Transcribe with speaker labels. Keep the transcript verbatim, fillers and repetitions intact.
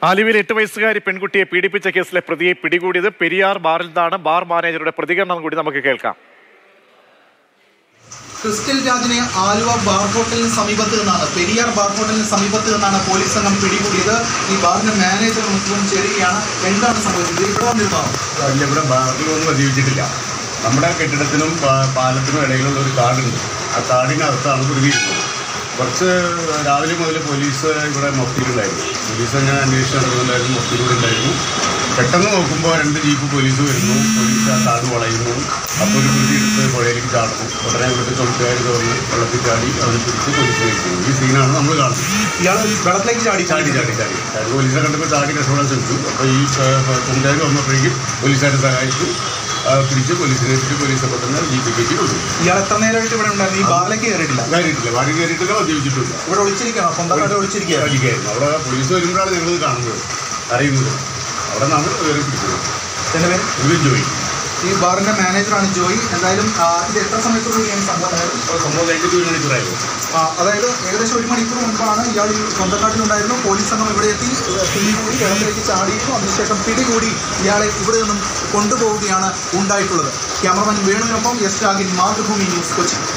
Speaker 1: ആലുവയിൽ എട്ട് വയസ്സുകാരി പെൺകുട്ടിയെ പീഡിപ്പിച്ച കേസിലെ പ്രതിയെ പിടികൂടിയത് പെരിയാർ ബാറിൽ നിന്നാണ്. ബാർ മാനേജറുടെ പ്രതികരണം കൂടി നമുക്ക് കേൾക്കാം.
Speaker 2: ക്രിസ്റ്റൽ രാജിനെ ആലുവ ബാർ ഹോട്ടലിന് സമീപത്ത് നിന്നാണ് പെരിയാർ ബാർ ഹോട്ടലിന് സമീപത്ത് നിന്നാണ് പോലീസ് സംഘം പിടികൂടിയത്. ഈ ബാറിന്റെ മാനേജർ മുസ്ലിം ചേരുകയാണ്. എന്താണ് സംഭവിച്ചത്? ഇവിടെ വന്നിരുന്നോ?
Speaker 3: ഇവിടെ ബാറിലൊന്നും മദ്യപിച്ചിട്ടില്ല. നമ്മുടെ കെട്ടിടത്തിനും പാലത്തിനും ഇടയിലുള്ള ഒരു കാടുണ്ട്. ആ കാടിനകത്താണ് പ്രതിയിരുന്നത്. കുറച്ച് രാവിലെ മുതൽ പോലീസ് ഇവിടെ മൊഫ്തിയിലുണ്ടായിരുന്നു. പോലീസ് അങ്ങനെ അന്വേഷിച്ച് നടക്കുന്നുണ്ടായിരുന്നു. മൊഫ്തിയിലൂടെ ഉണ്ടായിരുന്നു. പെട്ടെന്ന് നോക്കുമ്പോൾ രണ്ട് ജീപ്പ് പോലീസ് വരുന്നു. പോലീസ് ആ കാട് വളയുന്നു. അപ്പോൾ ഒരു പ്രതി എടുത്ത് പുഴയിലേക്ക് ചാടുന്നു. ഉടനെ ഇവിടുത്തെ തൊഴിലുകാർ തുറന്ന് വെള്ളത്തിൽ ചാടി അവനെ പിടിച്ച് പോലീസ് കഴിക്കുന്നു. ഈ സീനാണ് നമ്മൾ കാണുന്നത്.
Speaker 2: ഇയാൾ വെള്ളത്തിലേക്ക് ചാടി
Speaker 3: ചാടി ചാടി ചാടി ചാടി പോലീസിനെ കണ്ടപ്പോൾ ചാടി രക്ഷപ്പെടാൻ ശ്രമിച്ചു. അപ്പോൾ ഈ തൊഴിലുകാർ വന്നപ്പോഴേക്കും പോലീസുകാരെ സഹായിച്ചു പിടിച്ച് പോലീസിനെ വെച്ചിട്ട് പോലീസ് പെട്ടെന്ന് ജീപ്പിലേക്ക് കൊടുത്തു.
Speaker 2: ഇയാൾ എത്ര നേരമായിട്ട് ഇവിടെ ഉണ്ടായിരുന്നു? ഈ ബാറിലേക്ക് കയറിയിട്ടില്ല
Speaker 3: കയറിയിട്ടില്ല ബാറിൽ കയറിയിട്ടില്ല മദ്യപിച്ചിട്ടില്ല.
Speaker 2: ഇവിടെ ഒളിച്ചിരിക്കണം. സ്വന്തമായിട്ട് ഒളിച്ചിരിക്കുകയായിരുന്നു.
Speaker 3: അവിടെ പോലീസ് വരുമ്പോഴാണ് ഞങ്ങൾ കാണുന്നത്, അറിയുന്നത്. അവിടെ നിന്നാണ് കയറി പിടിച്ചത്.
Speaker 2: എൻ്റെ പേര്
Speaker 3: ഇത് ജോയി.
Speaker 2: ഈ ബാറിന്റെ മാനേജറാണ് ജോയി. എന്തായാലും ഇത് എത്ര സമയത്തോടുകൂടിയാണ് സംഭവം?
Speaker 3: സംഭവം കഴിഞ്ഞിട്ട് ഒരു മണിക്കൂറായിരുന്നു.
Speaker 2: അതായത് ഏകദേശം ഒരു മണിക്കൂർ മുൻപാണ് ഇയാൾ ഈ സ്വന്തക്കാട്ടിലുണ്ടായിരുന്നു. പോലീസ് സംഘം ഇവിടെ എത്തി പിടികൂടി വെള്ളത്തിലേക്ക് ചാടിയിരുന്നു. അതിനുശേഷം പിടികൂടി ഇയാളെ ഇവിടെ നിന്നും കൊണ്ടുപോവുകയാണ് ഉണ്ടായിട്ടുള്ളത്. ക്യാമറമാൻ വേണുവിനൊപ്പം എസ് രാഗിൻ, മാതൃഭൂമി ന്യൂസ്, കൊച്ചി.